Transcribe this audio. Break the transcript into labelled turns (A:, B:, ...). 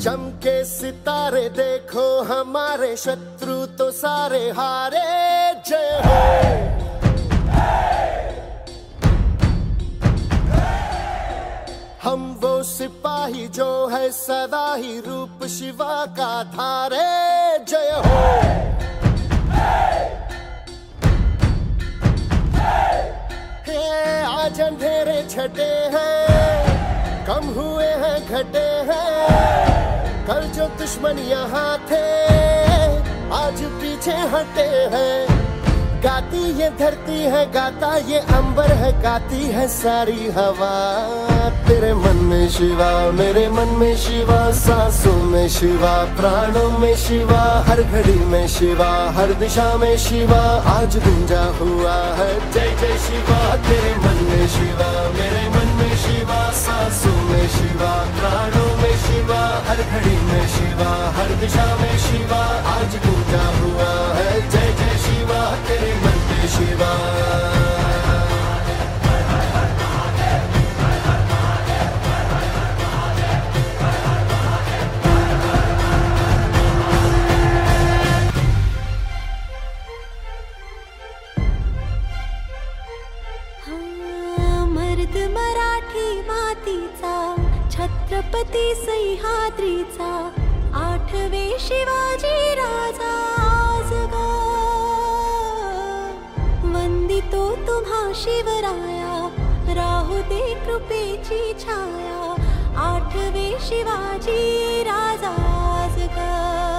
A: चमके सितारे देखो हमारे शत्रु तो सारे हारे। जय हो। हम वो सिपाही जो है सदा ही रूप शिवा का धारे। जय हो। आज अंधेरे छटे हैं, कम हुए हैं घटे हैं। कल जो दुश्मन यहाँ थे आज पीछे हटे हैं। गाती ये धरती है, गाता ये अंबर है, गाती है सारी हवा। तेरे मन में शिवा, मेरे मन में शिवा, सांसों में शिवा, प्राणों में शिवा, हर घड़ी में शिवा, हर दिशा में शिवा आज गूंजा हुआ है। जय जय शिवा। तेरे मन में शिवा, मेरे मन में शिवा, सांसों में शिवा, प्राणों में शिवा, हर घड़ी में शिवा, हर दिशा में शिवा आज गूंजा हुआ है। जय जय शिवा। तेरे मन में शिवा।
B: मर्द मराठी मातीचा, छत्रपती सह्याद्रीचा, आठवे शिवाजी राजा आज गा वंदितो तुम्हा शिवराया, राहू दे कृपेची छाया, आठवे शिवाजी राजा आज गा।